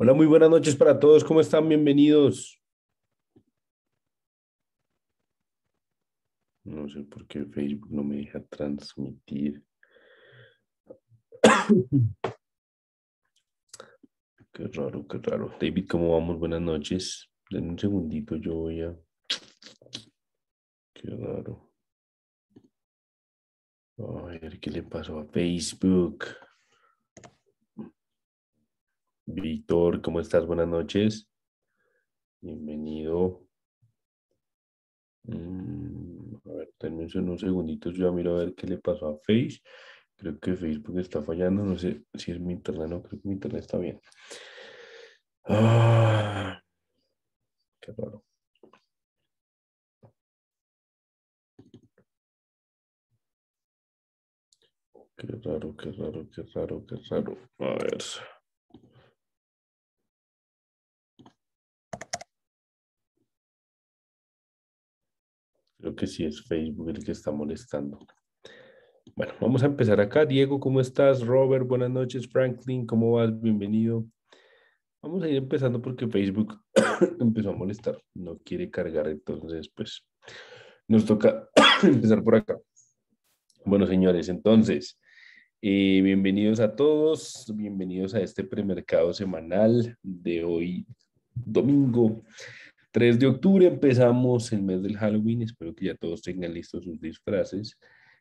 Hola, muy buenas noches para todos. ¿Cómo están? Bienvenidos. No sé por qué Facebook no me deja transmitir. Qué raro, qué raro. David, ¿cómo vamos? Buenas noches. Den un segundito, yo voy a... Qué raro. A ver qué le pasó a Facebook. Víctor, ¿cómo estás? Buenas noches. Bienvenido. A ver, denme unos segunditos. Yo miro a ver qué le pasó a Face. Creo que Facebook está fallando. No sé si es mi internet. No, creo que mi internet está bien. Ah, qué raro. Qué raro, qué raro, qué raro, qué raro. A ver. Creo que sí es Facebook el que está molestando. Bueno, vamos a empezar acá. Diego, ¿cómo estás? Robert, buenas noches. Franklin, ¿cómo vas? Bienvenido. Vamos a ir empezando porque Facebook empezó a molestar. No quiere cargar, entonces, pues, nos toca empezar por acá. Bueno, señores, entonces, bienvenidos a todos. Bienvenidos a este premercado semanal de hoy, domingo 3 de octubre. Empezamos el mes del Halloween. Espero que ya todos tengan listos sus disfraces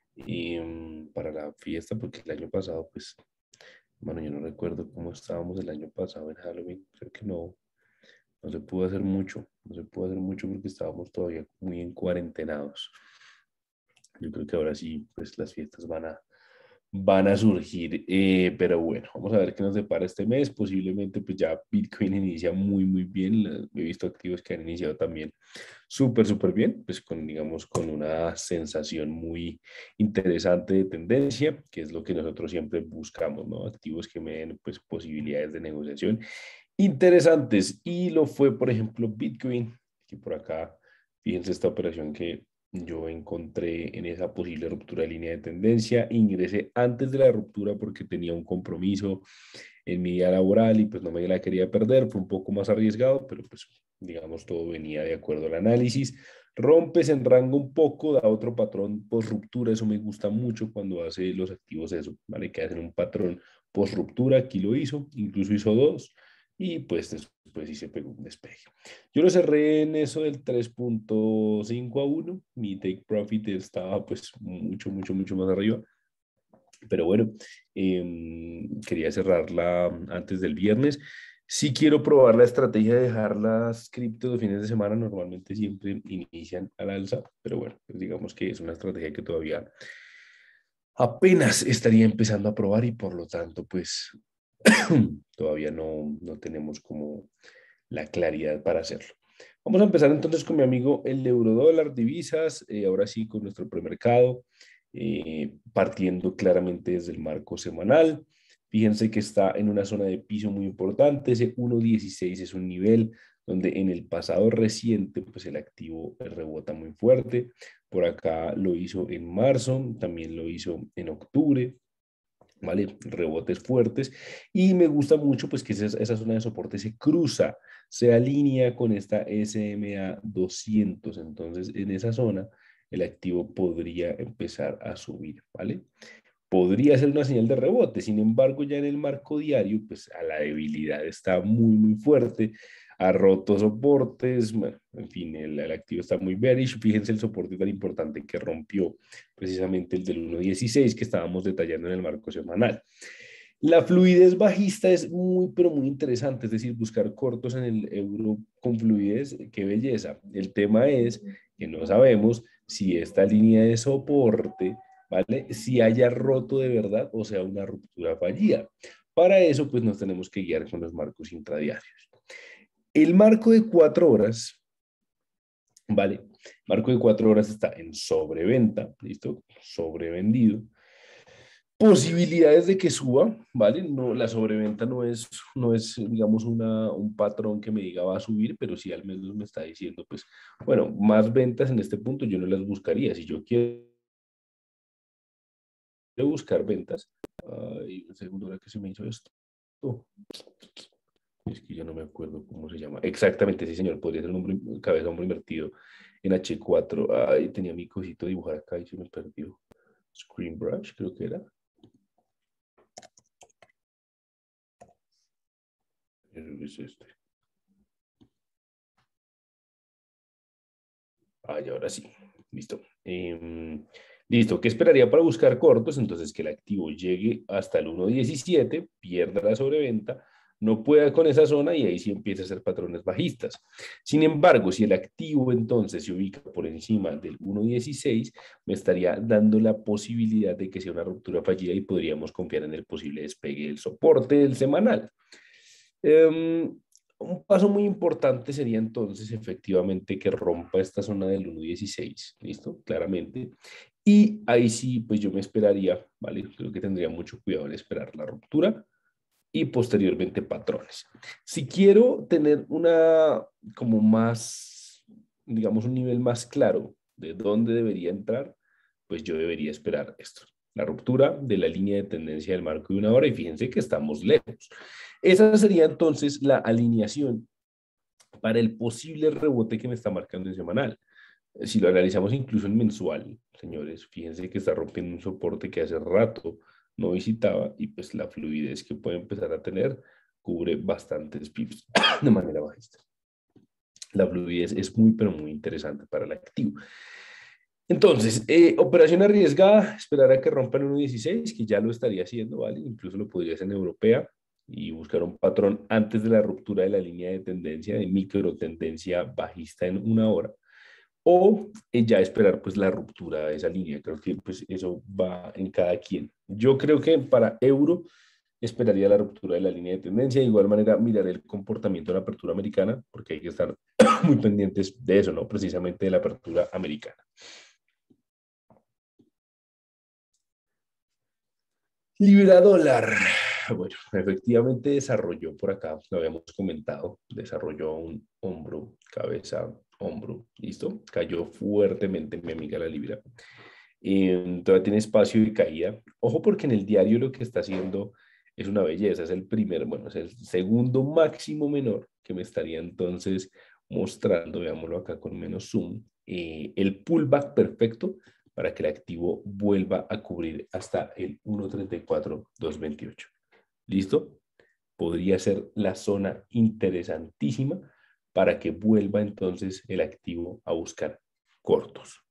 para la fiesta, porque el año pasado, pues, bueno, yo no recuerdo cómo estábamos el año pasado en Halloween. Creo que no se pudo hacer mucho. No se pudo hacer mucho porque estábamos todavía muy en cuarentenados. Yo creo que ahora sí, pues las fiestas van a surgir, pero bueno, vamos a ver qué nos depara este mes. Posiblemente pues ya Bitcoin inicia muy, muy bien. He visto activos que han iniciado también súper, súper bien, pues con, digamos, con una sensación muy interesante de tendencia, que es lo que nosotros siempre buscamos, ¿no? Activos que me den pues posibilidades de negociación interesantes. Y lo fue, por ejemplo, Bitcoin, que por acá, fíjense esta operación que yo encontré en esa posible ruptura de línea de tendencia. Ingresé antes de la ruptura porque tenía un compromiso en mi día laboral y pues no me la quería perder. Fue un poco más arriesgado, pero pues digamos todo venía de acuerdo al análisis. Rompes en rango un poco, da otro patrón post ruptura. Eso me gusta mucho cuando hace los activos eso, ¿vale? Que hacen un patrón post ruptura. Aquí lo hizo, incluso hizo dos y pues después sí se pegó un despegue. Yo lo cerré en eso del 3.5 a 1. Mi take profit estaba pues mucho, mucho, mucho más arriba. Pero bueno, quería cerrarla antes del viernes. Sí quiero probar la estrategia de dejar las criptos de fines de semana. Normalmente siempre inician al alza, pero bueno, pues digamos que es una estrategia que todavía apenas estaría empezando a probar y por lo tanto, pues todavía no tenemos como la claridad para hacerlo. Vamos a empezar entonces con mi amigo el eurodólar, divisas, ahora sí con nuestro premercado, partiendo claramente desde el marco semanal. Fíjense que está en una zona de piso muy importante, ese 1.16 es un nivel donde en el pasado reciente pues el activo rebota muy fuerte. Por acá lo hizo en marzo, también lo hizo en octubre, ¿vale? Rebotes fuertes. Y me gusta mucho pues que esa zona de soporte se cruza, se alinea con esta SMA 200. Entonces, en esa zona, el activo podría empezar a subir, ¿vale? Podría ser una señal de rebote, sin embargo, ya en el marco diario, pues a la debilidad está muy, muy fuerte, ha roto soportes, bueno, en fin, el activo está muy bearish. Fíjense el soporte tan importante que rompió precisamente el del 1.16 que estábamos detallando en el marco semanal. La fluidez bajista es muy, pero muy interesante, es decir, buscar cortos en el euro con fluidez, qué belleza. El tema es que no sabemos si esta línea de soporte, ¿vale? Si haya roto de verdad o sea una ruptura fallida. Para eso, pues nos tenemos que guiar con los marcos intradiarios. El marco de 4 horas, ¿vale? Marco de 4 horas está en sobreventa, ¿listo? Sobrevendido. Posibilidades de que suba, ¿vale? No, la sobreventa no es, digamos, un patrón que me diga va a subir, pero sí al menos me está diciendo, pues, bueno, más ventas en este punto yo no las buscaría. Si yo quiero buscar ventas, ay, un segundo, ahora que se me hizo esto. Es que yo no me acuerdo cómo se llama. Exactamente, sí, señor. Podría ser un hombre, cabeza de hombre invertido en H4. Ay, tenía mi cosito de dibujar acá y se me perdió. Screen Brush, creo que era. Es este. Ah, y ahora sí. Listo. Listo. ¿Qué esperaría para buscar cortos? Entonces, que el activo llegue hasta el 1.17, pierda la sobreventa, no pueda con esa zona y ahí sí empieza a hacer patrones bajistas. Sin embargo, si el activo entonces se ubica por encima del 1.16, me estaría dando la posibilidad de que sea una ruptura fallida y podríamos confiar en el posible despegue del soporte del semanal. Un paso muy importante sería entonces efectivamente que rompa esta zona del 1.16, ¿listo? Claramente. Y ahí sí, pues yo me esperaría, ¿vale? Creo que tendría mucho cuidado en esperar la ruptura y posteriormente patrones. Si quiero tener una, como más, digamos, un nivel más claro de dónde debería entrar, pues yo debería esperar esto. La ruptura de la línea de tendencia del marco de una hora y fíjense que estamos lejos. Esa sería entonces la alineación para el posible rebote que me está marcando en semanal. Si lo analizamos incluso en mensual, señores, fíjense que está rompiendo un soporte que hace rato no visitaba y pues la fluidez que puede empezar a tener cubre bastantes pips de manera bajista. La fluidez es muy, pero muy interesante para el activo. Entonces, operación arriesgada, esperar a que rompa el 1.16, que ya lo estaría haciendo, ¿vale? Incluso lo podría hacer en europea y buscar un patrón antes de la ruptura de la línea de tendencia, de micro tendencia bajista en una hora, o ya esperar pues la ruptura de esa línea. Creo que pues eso va en cada quien. Yo creo que para euro esperaría la ruptura de la línea de tendencia. De igual manera, mirar el comportamiento de la apertura americana, porque hay que estar muy pendientes de eso, ¿no? Precisamente de la apertura americana. Libra dólar. Bueno, efectivamente desarrolló por acá, lo habíamos comentado, desarrolló un hombro, cabeza, hombro, ¿listo? Cayó fuertemente mi amiga la libra. Todavía tiene espacio de caída. Ojo porque en el diario lo que está haciendo es una belleza, es el primer, bueno, es el segundo máximo menor que me estaría entonces mostrando, veámoslo acá con menos zoom, el pullback perfecto para que el activo vuelva a cubrir hasta el 1.34.228. ¿Listo? Podría ser la zona interesantísima para que vuelva entonces el activo a buscar cortos.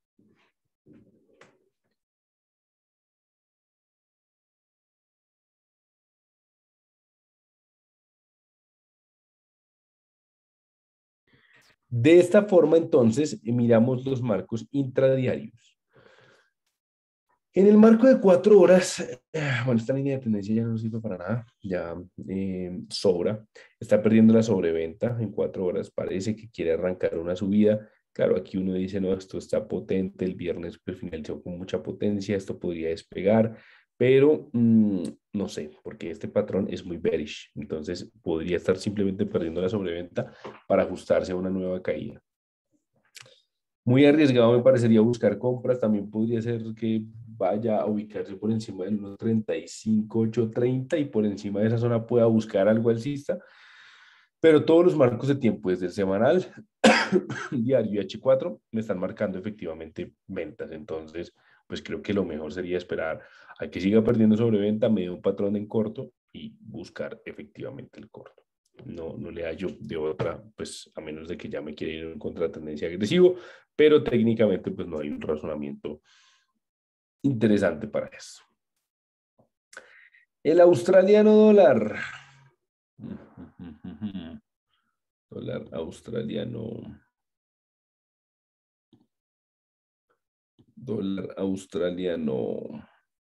De esta forma, entonces, miramos los marcos intradiarios. En el marco de 4 horas, bueno, esta línea de tendencia ya no sirve para nada, ya sobra, está perdiendo la sobreventa en 4 horas, parece que quiere arrancar una subida. Claro, aquí uno dice, no, esto está potente, el viernes pues, finalizó con mucha potencia, esto podría despegar, pero no sé, porque este patrón es muy bearish, entonces podría estar simplemente perdiendo la sobreventa para ajustarse a una nueva caída. Muy arriesgado me parecería buscar compras. También podría ser que vaya a ubicarse por encima del 1.35.830 y por encima de esa zona pueda buscar algo alcista. Pero todos los marcos de tiempo, desde el semanal, diario y H4, me están marcando efectivamente ventas. Entonces, pues creo que lo mejor sería esperar a que siga perdiendo sobreventa, medio un patrón en corto y buscar efectivamente el corto. No le hallo de otra, pues a menos de que ya me quiera ir en contratendencia agresivo, pero técnicamente pues no hay un razonamiento interesante para eso. El australiano dólar. Dólar australiano. Dólar australiano.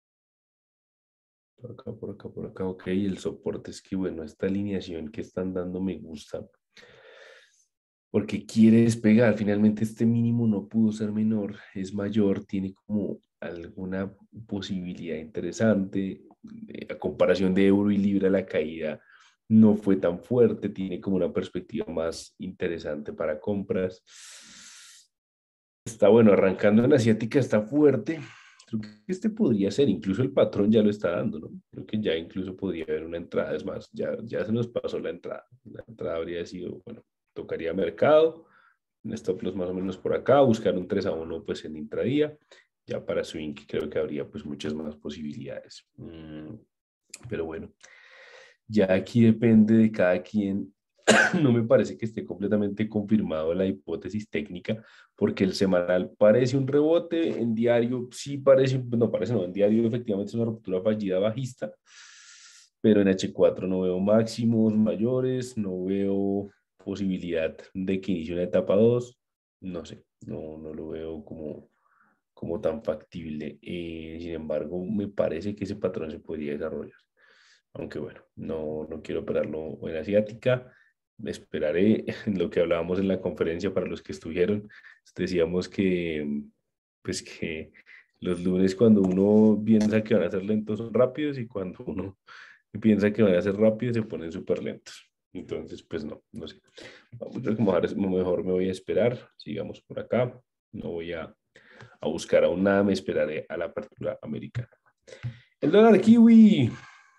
Por acá, por acá, por acá. Ok, el soporte es que, bueno, esta alineación que están dando me gusta. Porque quiere despegar. Finalmente este mínimo no pudo ser menor, es mayor, tiene como alguna posibilidad interesante. A comparación de euro y libra, la caída no fue tan fuerte, tiene como una perspectiva más interesante para compras. Está bueno, arrancando en asiática está fuerte. Creo que este podría ser, incluso el patrón ya lo está dando, ¿no? Creo que ya incluso podría haber una entrada, es más, ya se nos pasó la entrada. La entrada habría sido, bueno, tocaría mercado, un stop loss más o menos por acá, buscar un 3-1 pues en intradía, ya para swing creo que habría pues muchas más posibilidades. Pero bueno, ya aquí depende de cada quien. No me parece que esté completamente confirmado la hipótesis técnica, porque el semanal parece un rebote, en diario sí parece, no parece, no, en diario efectivamente es una ruptura fallida bajista, pero en H4 no veo máximos mayores, no veo posibilidad de que inicie una etapa 2, no sé, no lo veo como tan factible. Sin embargo, me parece que ese patrón se podría desarrollar. Aunque bueno, no quiero operarlo en asiática. Me esperaré en lo que hablábamos en la conferencia para los que estuvieron. Decíamos que, pues que los lunes cuando uno piensa que van a ser lentos son rápidos y cuando uno piensa que van a ser rápidos se ponen súper lentos. Entonces, pues no sé. Vamos a mejor me voy a esperar. Sigamos por acá. No voy a buscar aún nada. Me esperaré a la apertura americana. El dólar kiwi.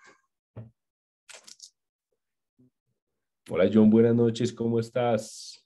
Hola John, buenas noches, ¿cómo estás?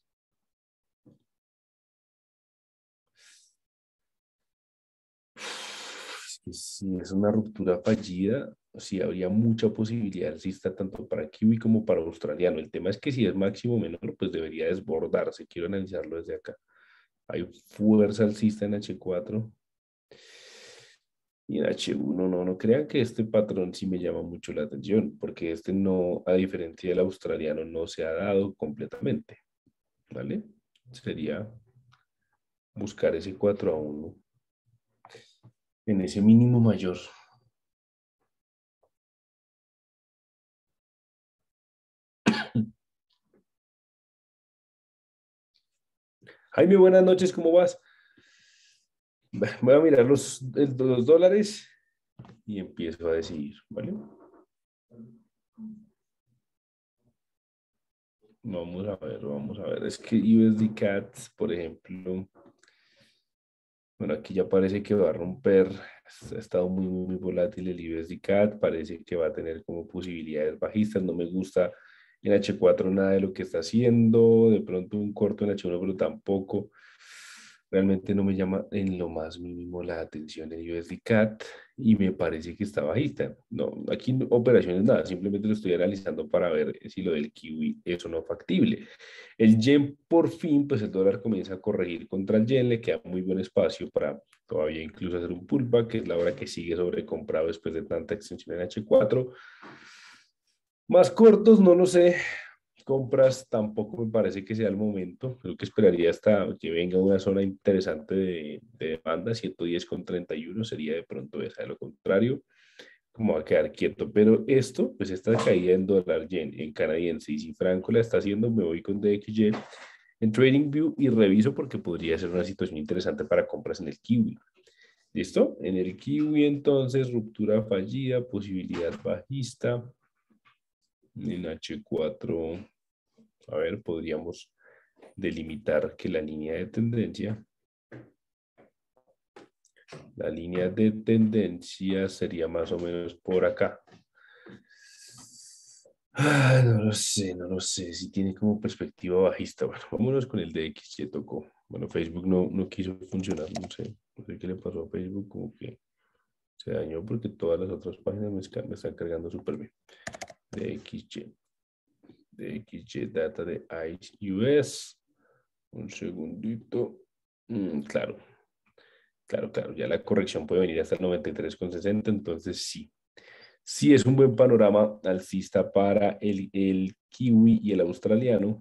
Es que si es una ruptura fallida, sí habría mucha posibilidad, si está tanto para kiwi como para australiano. El tema es que si es máximo menor, pues debería desbordarse. Quiero analizarlo desde acá. Hay fuerza alcista en H4 y en H1 no crean que este patrón sí me llama mucho la atención, porque este no, a diferencia del australiano, no se ha dado completamente, ¿vale? Sería buscar ese 4-1 en ese mínimo mayor. Jaime, buenas noches, ¿cómo vas? Voy a mirar los dólares y empiezo a decidir, ¿vale? Vamos a ver. Es que USD Cats, por ejemplo, bueno, aquí ya parece que va a romper, ha estado muy volátil el USD Cat, parece que va a tener como posibilidades bajistas, no me gusta en H4 nada de lo que está haciendo, de pronto un corto en H1, pero tampoco, realmente no me llama en lo más mínimo la atención el USD Cat y me parece que está bajista. No, aquí operaciones nada, simplemente lo estoy analizando para ver si lo del kiwi es o no factible. El yen por fin, pues el dólar comienza a corregir contra el yen, le queda muy buen espacio para todavía incluso hacer un pullback, que es la hora que sigue sobrecomprado después de tanta extensión en H4. Más cortos, no lo sé. Compras tampoco me parece que sea el momento. Creo que esperaría hasta que venga una zona interesante de demanda, 110,31 sería de pronto esa. De lo contrario, como va a quedar quieto. Pero esto, pues esta caída en dólar yen, en canadiense, y si Franco la está haciendo, me voy con DXY en TradingView y reviso porque podría ser una situación interesante para compras en el Kiwi. ¿Listo? En el Kiwi entonces, ruptura fallida, posibilidad bajista. En H4, a ver, podríamos delimitar que la línea de tendencia sería más o menos por acá. No lo sé si tiene como perspectiva bajista. Bueno, vámonos con el de X, ya tocó. Bueno, Facebook no quiso funcionar, no sé qué le pasó a Facebook, como que se dañó porque todas las otras páginas me están cargando súper bien. De XY data de ICE US. Un segundito. Claro, claro, ya la corrección puede venir hasta el 93,60, entonces sí. Sí es un buen panorama alcista para el kiwi y el australiano.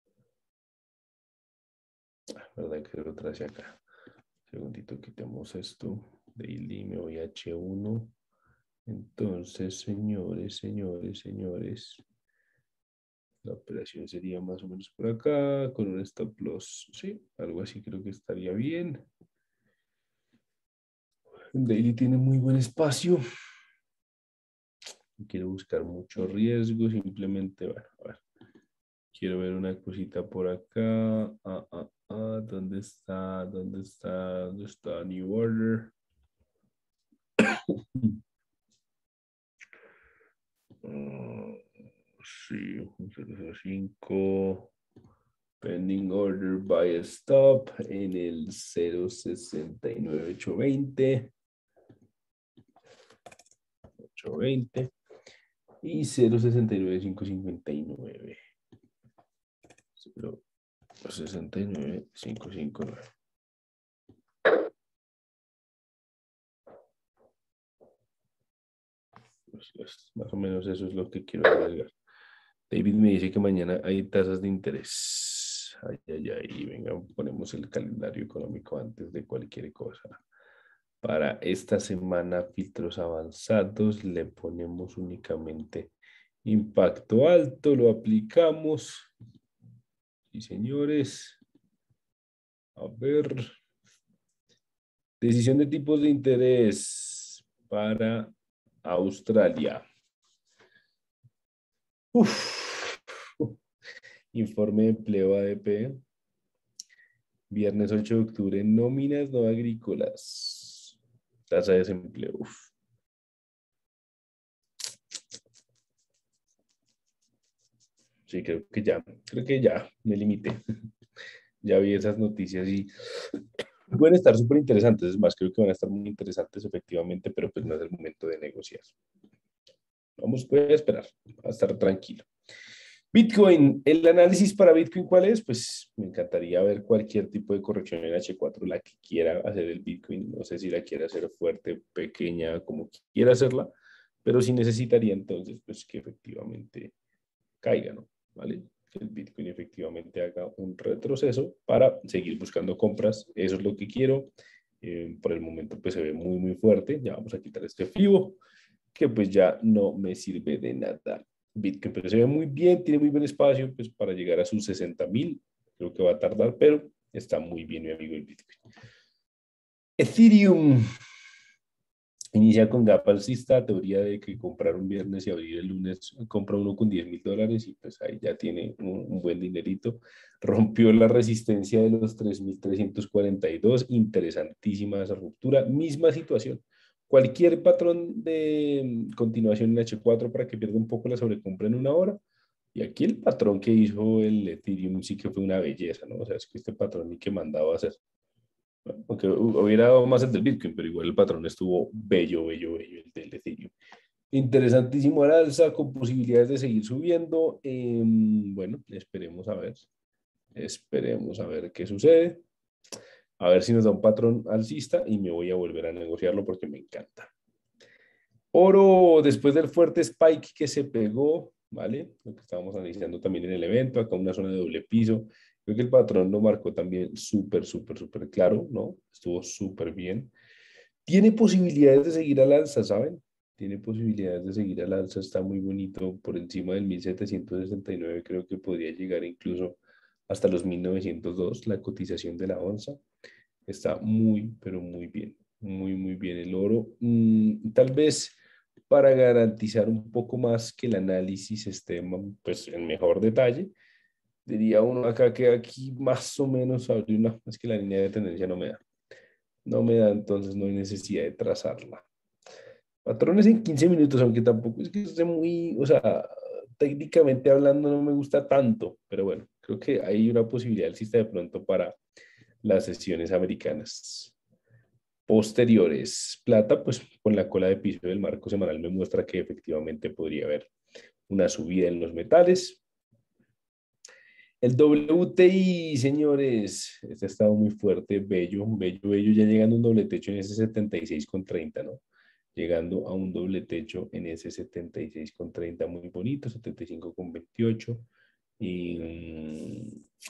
¿Verdad que lo traje acá? Segundito, quitemos esto. Daily, me voy a H1. Entonces, señores. La operación sería más o menos por acá, con un stop loss. Sí, algo así creo que estaría bien. Daily tiene muy buen espacio. Quiero buscar mucho riesgo, simplemente, bueno, a ver. Quiero ver una cosita por acá. ¿Dónde está? ¿Dónde está New Order? Sí, 005. Pending order by stop en el 0.69820. 820 y 0.69559. 0.69559. Pues más o menos eso es lo que quiero agregar. David me dice que mañana hay tasas de interés. Ay, ay, ay. Venga, ponemos el calendario económico antes de cualquier cosa. Para esta semana, filtros avanzados, le ponemos únicamente impacto alto, lo aplicamos. Sí, señores. A ver. Decisión de tipos de interés para Australia. Uf. Informe de empleo ADP. Viernes 8 de octubre, nóminas no agrícolas. Tasa de desempleo. Uf. Sí, creo que ya me limité. Ya vi esas noticias y pueden estar súper interesantes. Es más, creo que van a estar muy interesantes efectivamente, pero pues no es el momento de negociar. Vamos, voy a esperar, a estar tranquilo. Bitcoin, el análisis para Bitcoin, ¿cuál es? Pues me encantaría ver cualquier tipo de corrección en H4, la que quiera hacer el Bitcoin. No sé si la quiera hacer fuerte, pequeña, como quiera hacerla, pero sí necesitaría entonces pues que efectivamente caiga, ¿no? ¿Vale? Que el Bitcoin efectivamente haga un retroceso para seguir buscando compras. Eso es lo que quiero. Por el momento pues se ve muy, muy fuerte. Ya vamos a quitar este FIBO, que pues ya no me sirve de nada. Bitcoin, pero se ve muy bien, tiene muy buen espacio pues para llegar a sus 60,000. Creo que va a tardar, pero está muy bien, mi amigo, el Bitcoin. Ethereum inicia con gap alcista, teoría de que comprar un viernes y abrir el lunes, compra uno con $10,000 y pues ahí ya tiene un buen dinerito. Rompió la resistencia de los 3,342, interesantísima esa ruptura, misma situación. Cualquier patrón de continuación en H4 para que pierda un poco la sobrecompra en una hora. Y aquí el patrón que hizo el Ethereum sí que fue una belleza, ¿no? O sea, es que este patrón ni que mandaba a hacer. Aunque hubiera dado más el del Bitcoin, pero igual el patrón estuvo bello, bello, bello, el del Ethereum. Interesantísimo al alza, con posibilidades de seguir subiendo. Bueno, esperemos a ver qué sucede. A ver si nos da un patrón alcista y me voy a volver a negociarlo porque me encanta. Oro, después del fuerte spike que se pegó, ¿vale? Lo que estábamos analizando también en el evento, acá una zona de doble piso. Creo que el patrón lo marcó también súper, súper, súper claro, ¿no? Estuvo súper bien. Tiene posibilidades de seguir al alza, ¿saben? Tiene posibilidades de seguir al alza, está muy bonito, por encima del 1769, creo que podría llegar incluso hasta los 1902, la cotización de la onza. Está muy, pero muy bien, muy, muy bien el oro. Tal vez para garantizar un poco más que el análisis esté pues, en mejor detalle, diría uno acá que aquí más o menos abre una, es que la línea de tendencia no me da, entonces no hay necesidad de trazarla. Patrones en 15 minutos, aunque tampoco es que esté muy, o sea, técnicamente hablando no me gusta tanto, pero bueno, creo que hay una posibilidad, existe de pronto para las sesiones americanas posteriores. Plata, pues con la cola de piso del marco semanal me muestra que efectivamente podría haber una subida en los metales. El WTI, señores, este ha estado muy fuerte, bello, bello, bello, ya llegando a un doble techo en ese 76,30, ¿no? Llegando a un doble techo en ese 76,30, muy bonito, 75,28 y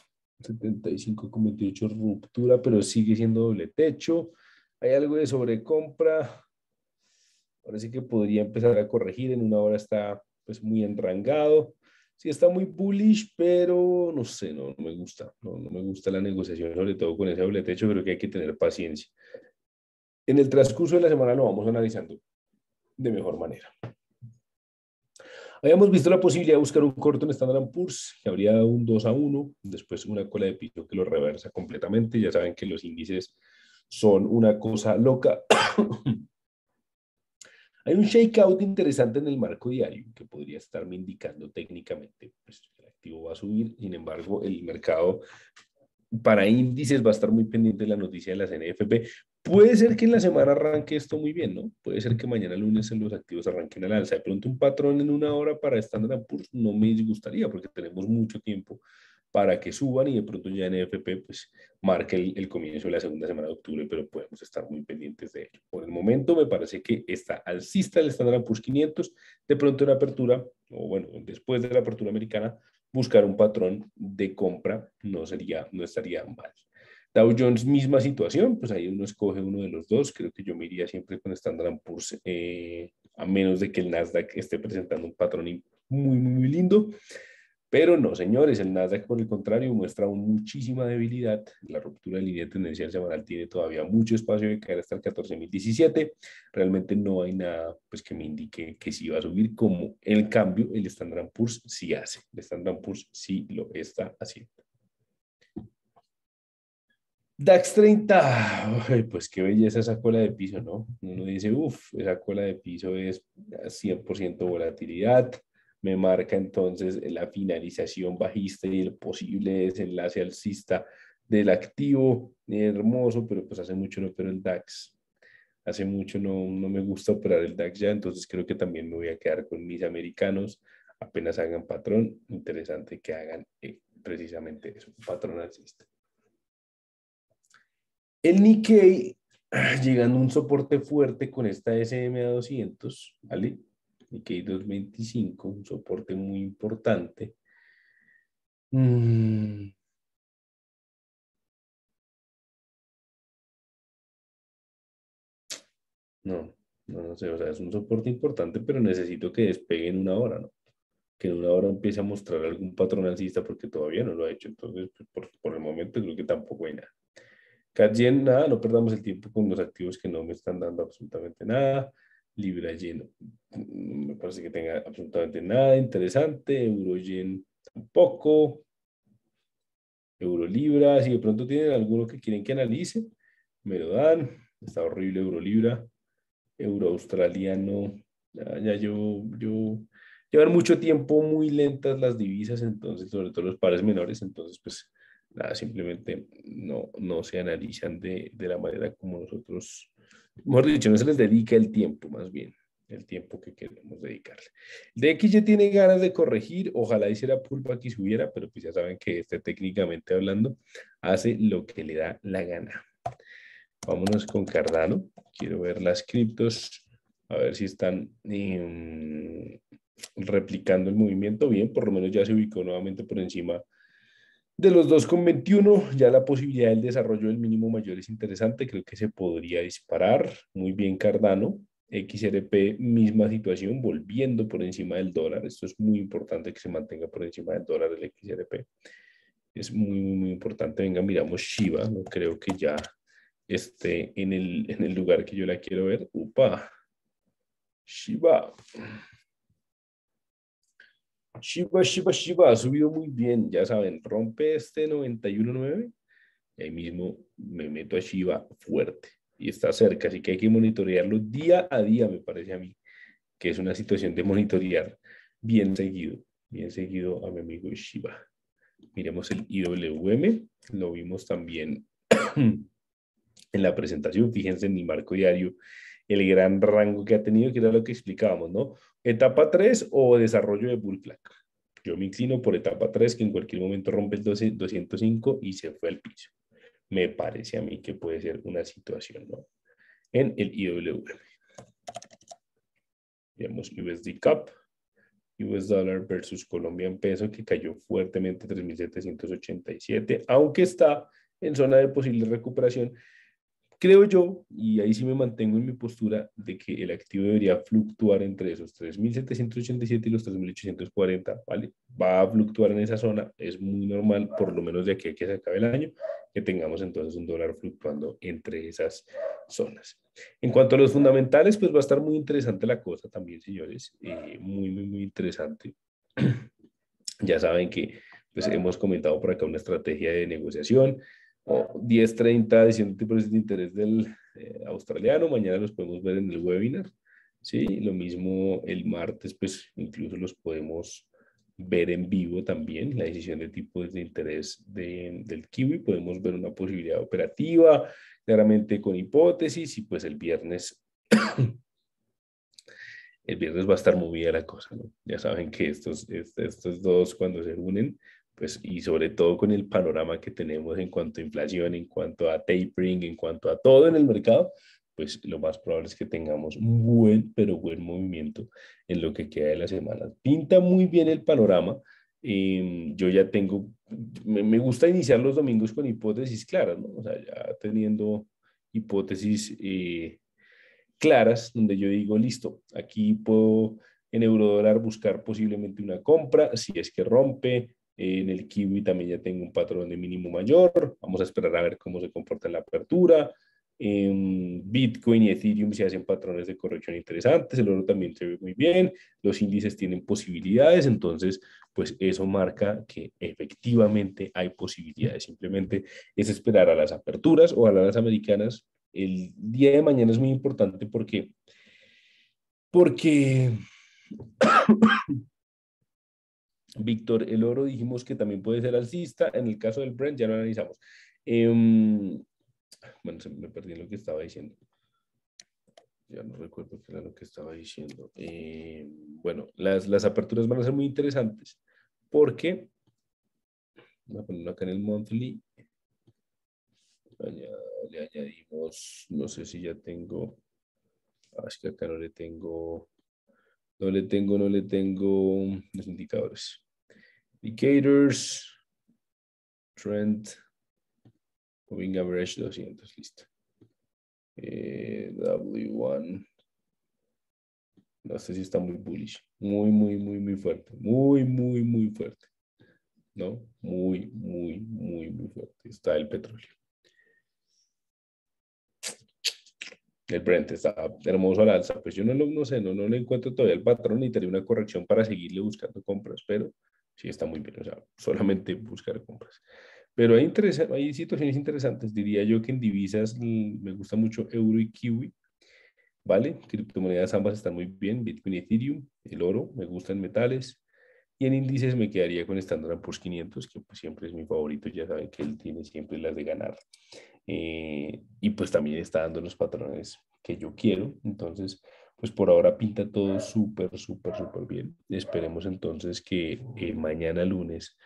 75,28 ruptura, pero sigue siendo doble techo. Hay algo de sobrecompra. Ahora sí que podría empezar a corregir. En una hora está pues muy enrangado. Sí, está muy bullish, pero no sé, no me gusta. No me gusta la negociación, sobre todo con ese doble techo. Creo que hay que tener paciencia. En el transcurso de la semana lo vamos analizando de mejor manera. Habíamos visto la posibilidad de buscar un corto en Standard & Poor's, que habría dado un 2-1, después una cola de piso que lo reversa completamente. Ya saben que los índices son una cosa loca. Hay un shakeout interesante en el marco diario que podría estarme indicando técnicamente, pues el activo va a subir. Sin embargo, el mercado para índices va a estar muy pendiente de la noticia de la CNFP. Puede ser que en la semana arranque esto muy bien, ¿no? Puede ser que mañana lunes en los activos arranquen al alza. De pronto un patrón en una hora para Standard & Poor's no me disgustaría porque tenemos mucho tiempo para que suban y de pronto ya NFP pues marque el comienzo de la segunda semana de octubre, pero podemos estar muy pendientes de ello. Por el momento me parece que está alcista el Standard & Poor's 500, de pronto en apertura, o bueno, después de la apertura americana, buscar un patrón de compra no estaría mal. Dow Jones, misma situación, pues ahí uno escoge uno de los dos. Creo que yo me iría siempre con Standard & Poor's, a menos de que el Nasdaq esté presentando un patrón muy lindo. Pero no, señores, el Nasdaq por el contrario muestra aún muchísima debilidad. La ruptura de línea tendencial semanal tiene todavía mucho espacio de caer hasta el 14.017. Realmente no hay nada pues, que me indique que sí va a subir, como el cambio el Standard & Poor's sí hace. El Standard & Poor's sí lo está haciendo. DAX 30, ay, pues qué belleza esa cola de piso, ¿no? Uno dice, uff, esa cola de piso es 100% volatilidad, me marca entonces la finalización bajista y el posible desenlace alcista del activo, hermoso, pero pues hace mucho no opero el DAX, hace mucho no me gusta operar el DAX ya, entonces creo que también me voy a quedar con mis americanos, apenas hagan patrón, interesante que hagan precisamente eso, un patrón alcista. El Nikkei llegando a un soporte fuerte con esta SMA 200, ¿vale? Nikkei 225, un soporte muy importante. Mm, no, no sé, o sea, es un soporte importante, pero necesito que despegue en una hora, ¿no? Que en una hora empiece a mostrar algún patrón alcista porque todavía no lo ha hecho. Entonces, pues, por el momento creo que tampoco hay nada. CAD-Yen, nada, no perdamos el tiempo con los activos que no me están dando absolutamente nada. Libra-Yen, me parece que tenga absolutamente nada interesante. Euro-Yen tampoco. Euro-Libra, si de pronto tienen alguno que quieren que analice, me lo dan. Está horrible Euro-Libra. Euro-Australiano, ya llevan mucho tiempo muy lentas las divisas, entonces, sobre todo los pares menores, entonces, pues, nada, simplemente no se analizan de la manera como nosotros, mejor dicho, no se les dedica el tiempo, más bien, el tiempo que queremos dedicarle. DX ya tiene ganas de corregir, ojalá hiciera pullback y subiera, pero pues ya saben que técnicamente hablando, hace lo que le da la gana. Vámonos con Cardano. Quiero ver las criptos, a ver si están replicando el movimiento bien. Por lo menos ya se ubicó nuevamente por encima de los 2,21. Ya la posibilidad del desarrollo del mínimo mayor es interesante. Creo que se podría disparar. Muy bien Cardano. XRP, misma situación, volviendo por encima del dólar. Esto es muy importante que se mantenga por encima del dólar el XRP. Es muy importante. Venga, miramos Shiba. No creo que ya en el lugar que yo la quiero ver. Upa, Shiba. Shiba ha subido muy bien, ya saben, rompe este 91.9 y ahí mismo me meto a Shiba fuerte y está cerca, así que hay que monitorearlo día a día, me parece a mí, que es una situación de monitorear bien seguido a mi amigo Shiba. Miremos el IWM, lo vimos también en la presentación, fíjense en mi marco diario, el gran rango que ha tenido, que era lo que explicábamos, ¿no? Etapa 3 o desarrollo de bull flag. Yo me inclino por etapa 3, que en cualquier momento rompe el 205 y se fue al piso. Me parece a mí que puede ser una situación, ¿no? En el IWM. Veamos USD CAP, US Dollar versus Colombian Peso, que cayó fuertemente 3.787, aunque está en zona de posible recuperación. Creo yo, y ahí sí me mantengo en mi postura, de que el activo debería fluctuar entre esos 3.787 y los 3.840, ¿vale? Va a fluctuar en esa zona, es muy normal, por lo menos de aquí a que se acabe el año, que tengamos entonces un dólar fluctuando entre esas zonas. En cuanto a los fundamentales, pues va a estar muy interesante la cosa también, señores, muy interesante. Ya saben que pues, hemos comentado por acá una estrategia de negociación, 10.30 diciendo tipos de interés del australiano. Mañana los podemos ver en el webinar. Sí, lo mismo el martes, pues incluso los podemos ver en vivo también, la decisión de tipos de interés del Kiwi, podemos ver una posibilidad operativa, claramente con hipótesis, y pues el viernes va a estar movida la cosa, ¿no? Ya saben que estos dos cuando se unen, pues y sobre todo con el panorama que tenemos en cuanto a inflación, en cuanto a tapering, en cuanto a todo en el mercado, pues lo más probable es que tengamos un buen, pero buen movimiento en lo que queda de la semana. Pinta muy bien el panorama. Yo ya tengo, me gusta iniciar los domingos con hipótesis claras, ¿no? O sea, ya teniendo hipótesis claras, donde yo digo, listo, aquí puedo en eurodólar buscar posiblemente una compra, si es que rompe, en el Kiwi también ya tengo un patrón de mínimo mayor, vamos a esperar a ver cómo se comporta en la apertura. En Bitcoin y Ethereum se hacen patrones de corrección interesantes, el oro también se ve muy bien, los índices tienen posibilidades, entonces pues eso marca que efectivamente hay posibilidades, simplemente es esperar a las aperturas o a las americanas. El día de mañana es muy importante porque Víctor, el oro dijimos que también puede ser alcista, en el caso del Brent ya lo analizamos. Bueno, me perdí en lo que estaba diciendo. Ya no recuerdo qué era lo que estaba diciendo. Bueno, las aperturas van a ser muy interesantes porque, voy a ponerlo acá en el monthly, le añadimos, no sé si ya tengo, es que acá no le tengo los indicadores. Indicators, trend, moving average 200, listo. W1, no sé si está muy bullish, muy fuerte, muy fuerte, ¿no? Muy fuerte. Está el petróleo. El Brent está hermoso al alza, pues yo no sé, no le encuentro todavía el patrón y tendría una corrección para seguirle buscando compras, pero sí está muy bien, o sea, solamente buscar compras. Pero hay situaciones interesantes, diría yo que en divisas me gusta mucho euro y kiwi, ¿vale? Criptomonedas ambas están muy bien, Bitcoin y Ethereum, el oro, me gustan metales, y en índices me quedaría con Standard Poor's 500, que pues siempre es mi favorito, ya saben que él tiene siempre las de ganar. Y pues también está dando los patrones que yo quiero. Entonces, pues por ahora pinta todo súper bien. Esperemos entonces que mañana lunes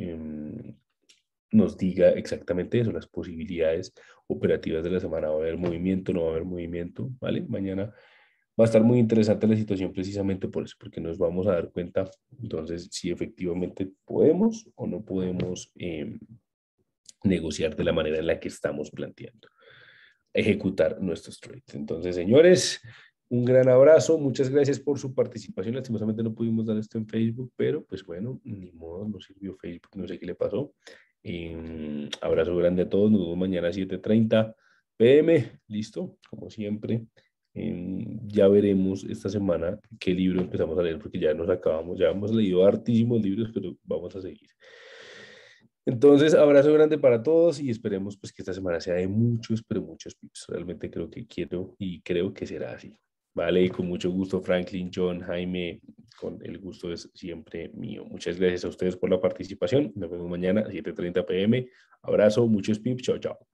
nos diga exactamente eso, las posibilidades operativas de la semana. ¿Va a haber movimiento? ¿No va a haber movimiento? ¿Vale? Mañana va a estar muy interesante la situación precisamente por eso, porque nos vamos a dar cuenta entonces si efectivamente podemos o no podemos negociar de la manera en la que estamos planteando, ejecutar nuestros trades. Entonces, señores, un gran abrazo, muchas gracias por su participación. Lastimosamente no pudimos dar esto en Facebook, pero pues bueno, ni modo, no sirvió Facebook, no sé qué le pasó. Abrazo grande a todos, nos vemos mañana a 7:30 p.m. Listo, como siempre. Ya veremos esta semana qué libro empezamos a leer, porque ya nos acabamos, ya hemos leído hartísimos libros, pero vamos a seguir. Entonces, abrazo grande para todos y esperemos pues que esta semana sea de muchos, pero muchos pips. Realmente creo que quiero y creo que será así. Vale, con mucho gusto, Franklin, John, Jaime, con el gusto es siempre mío. Muchas gracias a ustedes por la participación. Nos vemos mañana a 7:30 p.m. Abrazo, muchos pips. Chao, chao.